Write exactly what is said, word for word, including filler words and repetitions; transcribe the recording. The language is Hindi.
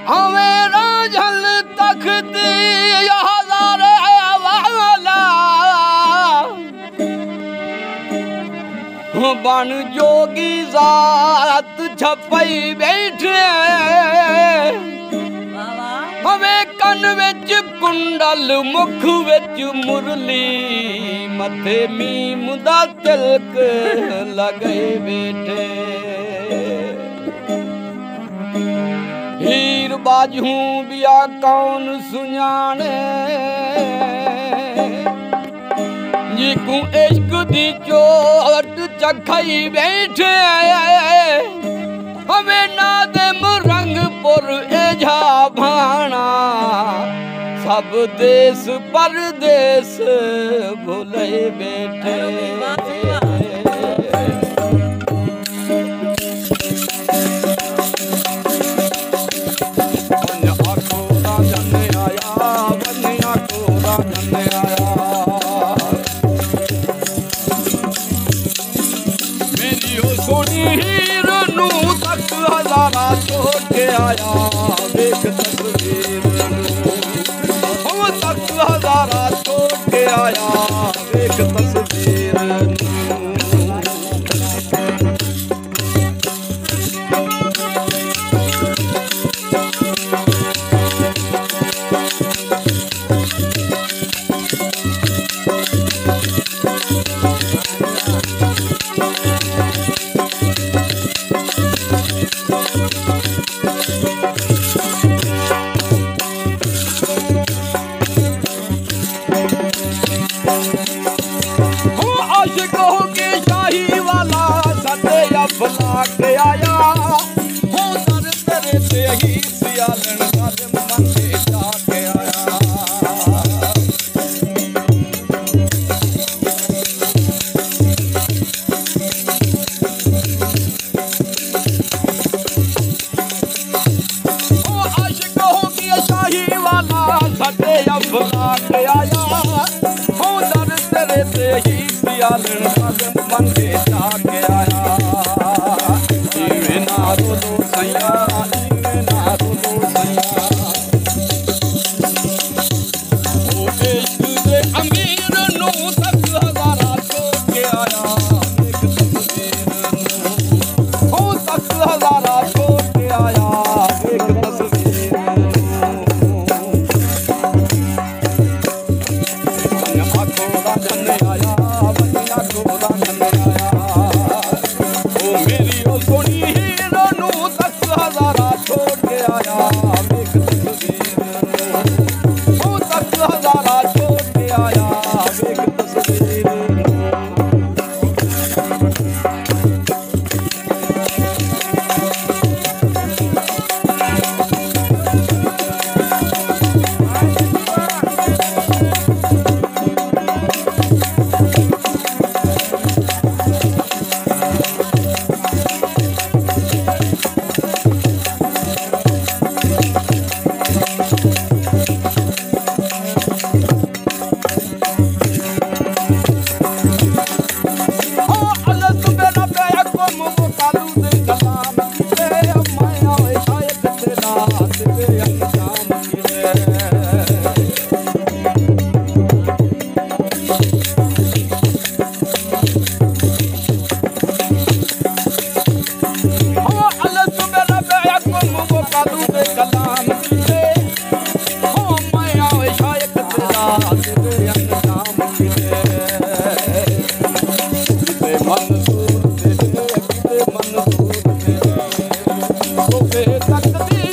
हमें राजल तख्त हजारे वाला बन जोगी जात छपई बैठे हमें कन विच कुंडल मुख विच मुरली मथे मीम दा तिलक लगे बैठे हीर बाजू बिया कौन सुञाणे जिकू इश्क दी चोट चखई बैठे हमें नादिम रंगपुर एझा भाणा सब देश परदेश भूले बैठे हीर नू तक हजारा छोड़ के आया देख तस्वीर हम तक हजारा छोड़ के आया देख तस्वीर भला के आया हो दर तेरे से ही सियालन नादिम मन के जाके आया ओ आशिक हो गया शाही वाला सटे भला के आया हो दर तेरे से ही सियालन नादिम मन के जाके आया नारो दो सैया नारो दो सैया ओ इश्क दे अमीर नू तक हजारा छोड़ के आया देख तस्वीर ओ तक हजारा छोड़ के आया देख तस्वीर बनिया कोड़ा जन्ने आया बनिया कोड़ा जन्ने आया ओ मेरी ओ सोनी हजारा छोड़ के आया देख तस्वीर ओ तक हजारा छोड़ के आया देख तस्वीर मंसूर तेरे मन सूर तेरे तकदीर